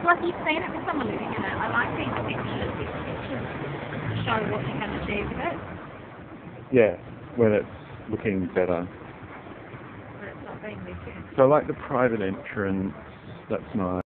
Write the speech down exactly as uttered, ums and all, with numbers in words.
like you've seen it with someone living in it. I like these pictures. These pictures show what you can achieve with it. Yeah, when it's looking better. But it's not being lived in. So I like the private entrance. That's nice.